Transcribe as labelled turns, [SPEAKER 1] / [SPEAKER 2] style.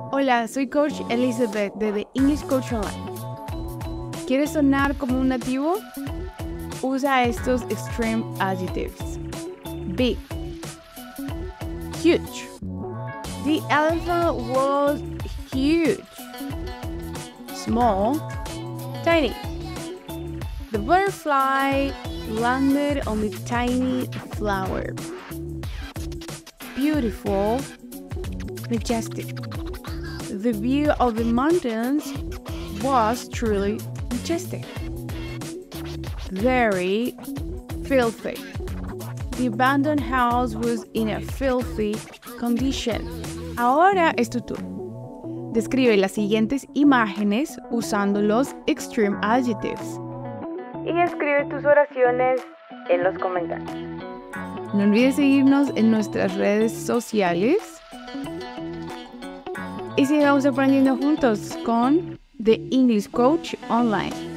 [SPEAKER 1] Hola, soy Coach Elizabeth de The English Coach Online. ¿Quieres sonar como un nativo? Usa estos extreme adjectives. Big, huge. The elephant was huge. Small, tiny. The butterfly landed on the tiny flower. Beautiful, majestic. The view of the mountains was truly majestic. Very filthy. The abandoned house was in a filthy condition. Ahora es tu turno. Describe las siguientes imágenes usando los extreme adjectives. Y escribe tus oraciones en los comentarios. No olvides seguirnos en nuestras redes sociales. Y sigamos aprendiendo juntos con The English Coach Online.